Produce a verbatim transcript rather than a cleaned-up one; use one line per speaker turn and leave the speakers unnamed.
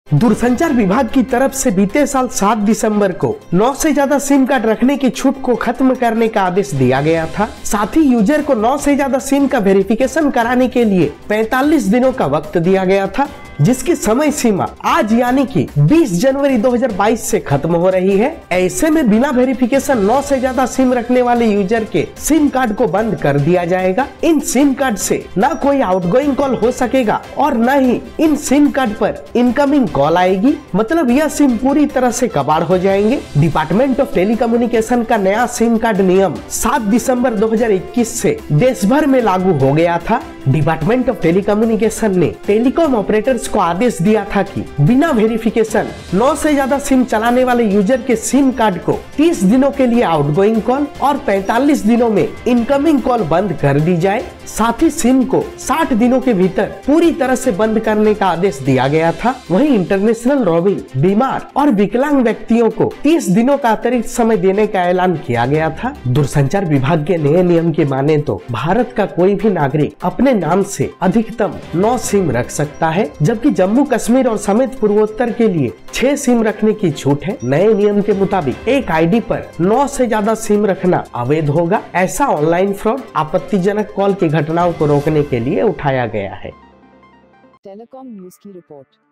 दूरसंचार विभाग की तरफ से बीते साल सात दिसंबर को नौ से ज्यादा सिम कार्ड रखने की छूट को खत्म करने का आदेश दिया गया था। साथ ही यूजर को नौ से ज्यादा सिम का वेरिफिकेशन कराने के लिए पैंतालीस दिनों का वक्त दिया गया था, जिसकी समय सीमा आज यानी कि बीस जनवरी दो हज़ार बाईस से खत्म हो रही है। ऐसे में बिना वेरिफिकेशन नौ से ज्यादा सिम रखने वाले यूजर के सिम कार्ड को बंद कर दिया जाएगा। इन सिम कार्ड से न कोई आउटगोइंग कॉल हो सकेगा और न ही इन सिम कार्ड पर इनकमिंग कॉल आएगी। मतलब यह सिम पूरी तरह से कबाड़ हो जाएंगे। डिपार्टमेंट ऑफ टेलीकम्युनिकेशन का नया सिम कार्ड नियम सात दिसंबर दो हज़ार इक्कीस से देश भर में लागू हो गया था। डिपार्टमेंट ऑफ टेलीकम्युनिकेशन ने टेलीकॉम ऑपरेटर्स को आदेश दिया था कि बिना वेरिफिकेशन नौ से ज्यादा सिम चलाने वाले यूजर के सिम कार्ड को तीस दिनों के लिए आउटगोइंग कॉल और पैंतालीस दिनों में इनकमिंग कॉल बंद कर दी जाए। साथ ही सिम को साठ दिनों के भीतर पूरी तरह से बंद करने का आदेश दिया गया था। वहीं इंटरनेशनल रोमिंग, बीमार और विकलांग व्यक्तियों को तीस दिनों का अतिरिक्त समय देने का ऐलान किया गया था। दूरसंचार विभाग के नए नियम के माने तो भारत का कोई भी नागरिक अपने नाम से अधिकतम नौ सिम रख सकता है, जबकि जम्मू कश्मीर और समेत पूर्वोत्तर के लिए छह सिम रखने की छूट है। नए नियम के मुताबिक एक आईडी पर नौ से ज्यादा सिम रखना अवैध होगा। ऐसा ऑनलाइन फ्रॉड, आपत्तिजनक कॉल की घटनाओं को रोकने के लिए उठाया गया है।
टेलीकॉम न्यूज की रिपोर्ट।